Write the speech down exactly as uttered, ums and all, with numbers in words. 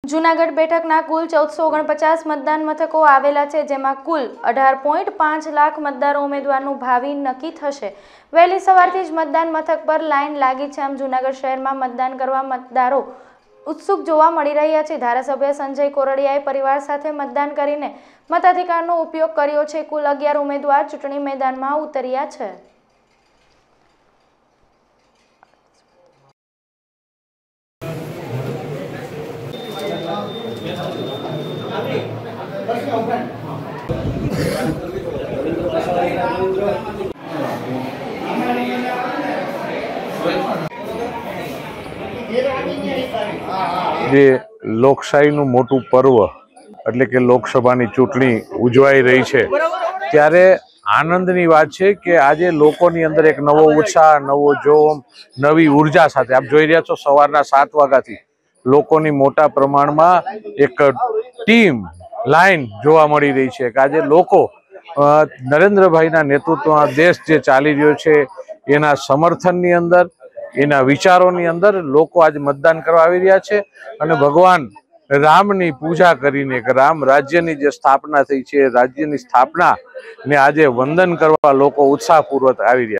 જૂનાગઢ બેઠકના કુલ ચૌદસો ઓગણપચાસ મતદાન મથકો આવેલા છે, જેમાં કુલ અઢાર પોઈન્ટ પાંચ લાખ મતદારો ઉમેદવારનું ભાવિ નક્કી થશે। વહેલી સવારથી જ મતદાન મથક પર લાઈન લાગી છે। આમ જૂનાગઢ શહેરમાં મતદાન કરવા મતદારો ઉત્સુક જોવા મળી રહ્યા છે। ધારાસભ્ય સંજય કોરડિયાએ પરિવાર સાથે મતદાન કરીને મતાધિકારનો ઉપયોગ કર્યો છે। કુલ અગિયાર ઉમેદવાર ચૂંટણી મેદાનમાં ઉતર્યા છે। જે લોકશાહીનું મોટું પર્વ એટલે કે લોકસભાની ચૂંટણી ઉજવાઈ રહી છે, ત્યારે આનંદની વાત છે કે આજે લોકોની અંદર એક નવો ઉત્સાહ, નવો જોમ, નવી ઉર્જા સાથે આપ જોઈ રહ્યા છો સવારના સાત વાગ્યાથી લોકોની મોટા પ્રમાણમાં એક ટીમ લાઈન જોવા મળી રહી છે કે આજે લોકો નરેન્દ્રભાઈના નેતૃત્વમાં દેશ જે ચાલી રહ્યો છે એના સમર્થનની અંદર, એના વિચારોની અંદર લોકો આજે મતદાન કરવા આવી રહ્યા છે અને ભગવાન રામની પૂજા કરીને કે રામ રાજ્યની જે સ્થાપના થઈ છે, રાજ્યની સ્થાપના ને આજે વંદન કરવા લોકો ઉત્સાહપૂર્વક આવી રહ્યા છે।